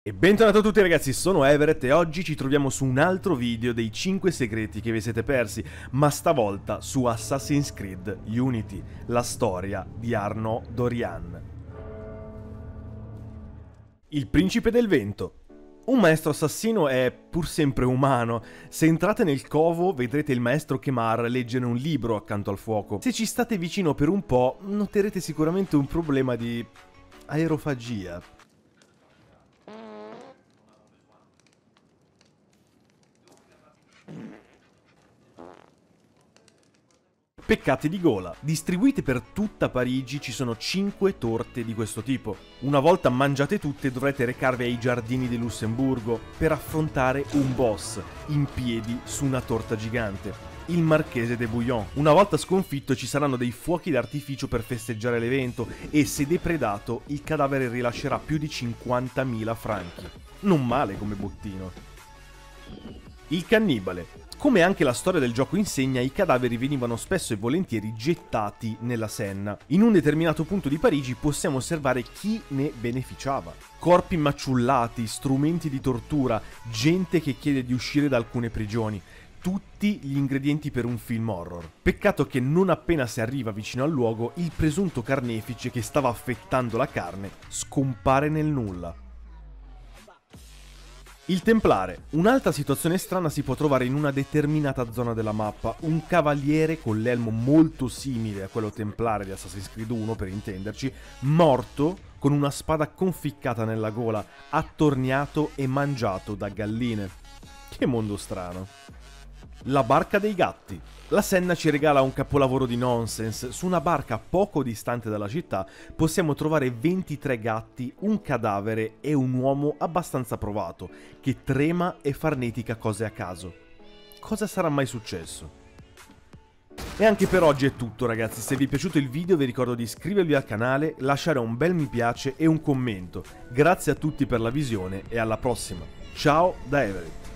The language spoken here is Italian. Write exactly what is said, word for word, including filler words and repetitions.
E bentornati a tutti ragazzi, sono Everett e oggi ci troviamo su un altro video dei cinque segreti che vi siete persi, ma stavolta su Assassin's Creed Unity, la storia di Arnaud Dorian. Il principe del vento. Un maestro assassino è pur sempre umano. Se entrate nel covo vedrete il maestro Kemar leggere un libro accanto al fuoco. Se ci state vicino per un po' noterete sicuramente un problema di aerofagia. Peccati di gola. Distribuite per tutta Parigi ci sono cinque torte di questo tipo. Una volta mangiate tutte dovrete recarvi ai giardini di Lussemburgo per affrontare un boss in piedi su una torta gigante, il Marchese de Bouillon. Una volta sconfitto ci saranno dei fuochi d'artificio per festeggiare l'evento e se depredato il cadavere rilascerà più di cinquantamila franchi. Non male come bottino. Il cannibale. Come anche la storia del gioco insegna, i cadaveri venivano spesso e volentieri gettati nella Senna. In un determinato punto di Parigi possiamo osservare chi ne beneficiava. Corpi maciullati, strumenti di tortura, gente che chiede di uscire da alcune prigioni. Tutti gli ingredienti per un film horror. Peccato che non appena si arriva vicino al luogo, il presunto carnefice che stava affettando la carne scompare nel nulla. Il Templare. Un'altra situazione strana si può trovare in una determinata zona della mappa. Un cavaliere con l'elmo molto simile a quello templare di Assassin's Creed uno, per intenderci, morto con una spada conficcata nella gola, attorniato e mangiato da galline. Che mondo strano. La barca dei gatti. La Senna ci regala un capolavoro di nonsense. Su una barca poco distante dalla città possiamo trovare ventitré gatti, un cadavere e un uomo abbastanza provato, che trema e farnetica cose a caso. Cosa sarà mai successo? E anche per oggi è tutto ragazzi, se vi è piaciuto il video vi ricordo di iscrivervi al canale, lasciare un bel mi piace e un commento. Grazie a tutti per la visione e alla prossima. Ciao da Everett.